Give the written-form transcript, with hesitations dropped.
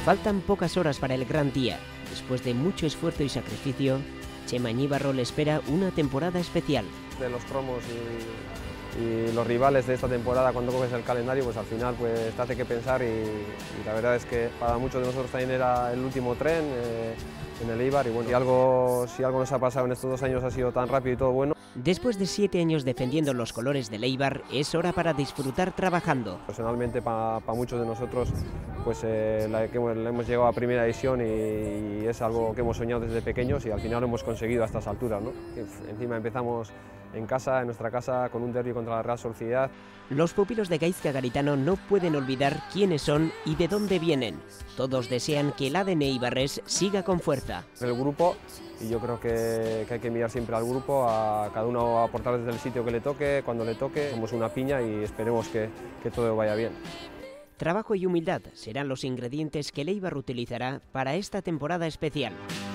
Faltan pocas horas para el gran día. Después de mucho esfuerzo y sacrificio, Chema Ñíbarro le espera una temporada especial. De los cromos y los rivales de esta temporada, cuando coges el calendario, pues al final pues, te hace que pensar y la verdad es que para muchos de nosotros también era el último tren en el Eibar y bueno, si algo nos ha pasado en estos 2 años ha sido tan rápido y todo bueno. Después de 7 años defendiendo los colores del Eibar, es hora para disfrutar trabajando. Personalmente para muchos de nosotros pues hemos llegado a primera división y es algo que hemos soñado desde pequeños y al final lo hemos conseguido a estas alturas, ¿no? Encima empezamos en nuestra casa, con un derbi contra la Real Sociedad. Los pupilos de Gaizka Garitano no pueden olvidar quiénes son y de dónde vienen. Todos desean que el ADN eibarrés siga con fuerza. El grupo, y yo creo que hay que mirar siempre al grupo, a cada uno a aportar desde el sitio que le toque, cuando le toque. Somos una piña y esperemos que todo vaya bien. Trabajo y humildad serán los ingredientes que el Eibar utilizará para esta temporada especial.